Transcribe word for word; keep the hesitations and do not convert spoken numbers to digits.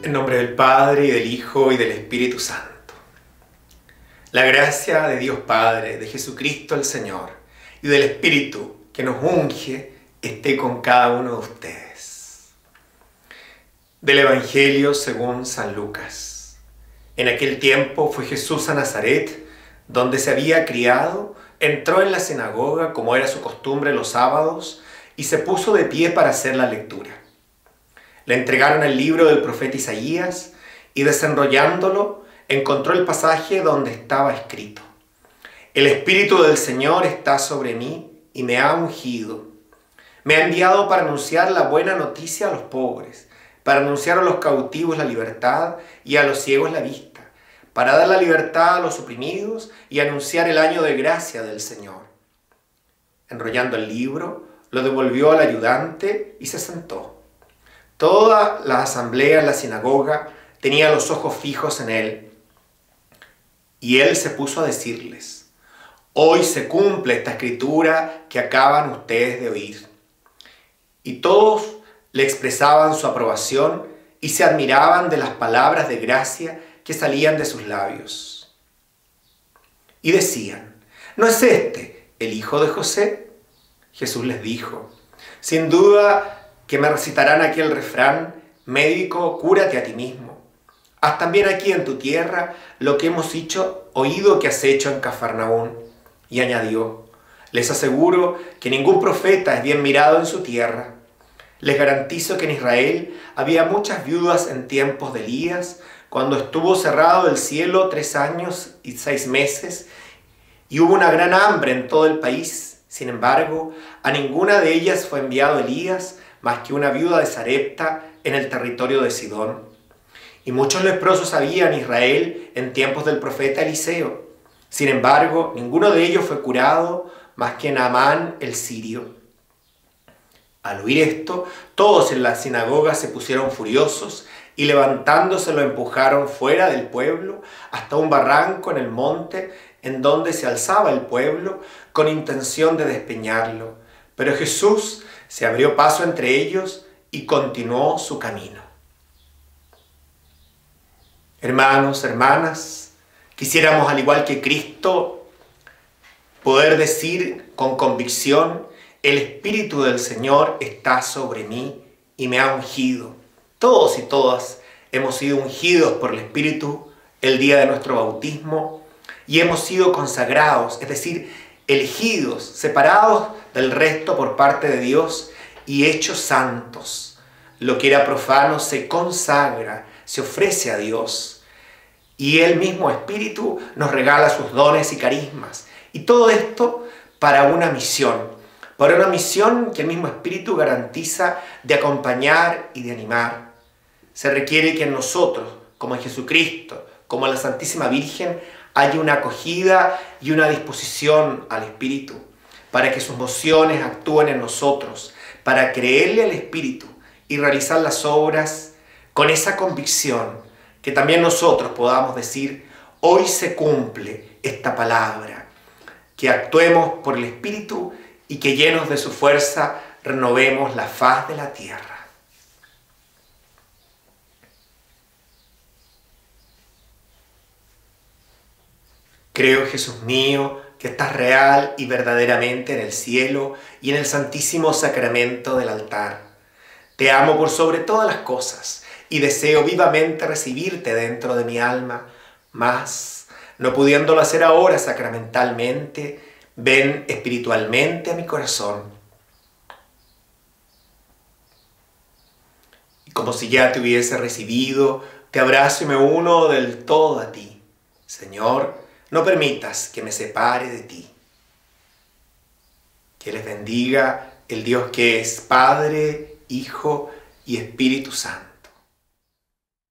En nombre del Padre, y del Hijo, y del Espíritu Santo. La gracia de Dios Padre, de Jesucristo el Señor, y del Espíritu que nos unge, esté con cada uno de ustedes. Del Evangelio según San Lucas. En aquel tiempo fue Jesús a Nazaret, donde se había criado, entró en la sinagoga, como era su costumbre los sábados, y se puso de pie para hacer la lectura. Le entregaron el libro del profeta Isaías y desenrollándolo encontró el pasaje donde estaba escrito: El Espíritu del Señor está sobre mí y me ha ungido. Me ha enviado para anunciar la buena noticia a los pobres, para anunciar a los cautivos la libertad y a los ciegos la vista, para dar la libertad a los oprimidos y anunciar el año de gracia del Señor. Enrollando el libro, lo devolvió al ayudante y se sentó. Toda la asamblea en la sinagoga tenía los ojos fijos en él. Y él se puso a decirles: Hoy se cumple esta escritura que acaban ustedes de oír. Y todos le expresaban su aprobación y se admiraban de las palabras de gracia que salían de sus labios. Y decían: ¿No es este el hijo de José? Jesús les dijo: Sin duda que me recitarán aquel refrán: médico, cúrate a ti mismo. Haz también aquí en tu tierra lo que hemos dicho, oído que has hecho en Cafarnaún. Y añadió: les aseguro que ningún profeta es bien mirado en su tierra. Les garantizo que en Israel había muchas viudas en tiempos de Elías, cuando estuvo cerrado el cielo tres años y seis meses, y hubo una gran hambre en todo el país. Sin embargo, a ninguna de ellas fue enviado Elías, más que una viuda de Sarepta en el territorio de Sidón. Y muchos leprosos había en Israel en tiempos del profeta Eliseo. Sin embargo, ninguno de ellos fue curado, más que Naamán el sirio. Al oír esto, todos en la sinagoga se pusieron furiosos y levantándose lo empujaron fuera del pueblo hasta un barranco en el monte en donde se alzaba el pueblo, con intención de despeñarlo. Pero Jesús se abrió paso entre ellos y continuó su camino. Hermanos, hermanas, quisiéramos, al igual que Cristo, poder decir con convicción: el Espíritu del Señor está sobre mí y me ha ungido. Todos y todas hemos sido ungidos por el Espíritu el día de nuestro bautismo y hemos sido consagrados, es decir, elegidos, separados del resto por parte de Dios y hechos santos. Lo que era profano se consagra, se ofrece a Dios. Y el mismo Espíritu nos regala sus dones y carismas. Y todo esto para una misión. Para una misión que el mismo Espíritu garantiza de acompañar y de animar. Se requiere que en nosotros, como en Jesucristo, como en la Santísima Virgen, haya una acogida y una disposición al Espíritu, para que sus mociones actúen en nosotros, para creerle al Espíritu y realizar las obras con esa convicción, que también nosotros podamos decir: hoy se cumple esta palabra, que actuemos por el Espíritu y que llenos de su fuerza renovemos la faz de la tierra. Creo, Jesús mío, que estás real y verdaderamente en el cielo y en el santísimo sacramento del altar. Te amo por sobre todas las cosas y deseo vivamente recibirte dentro de mi alma, mas, no pudiéndolo hacer ahora sacramentalmente, ven espiritualmente a mi corazón. Y como si ya te hubiese recibido, te abrazo y me uno del todo a ti. Señor, no permitas que me separe de ti. Que les bendiga el Dios que es Padre, Hijo y Espíritu Santo.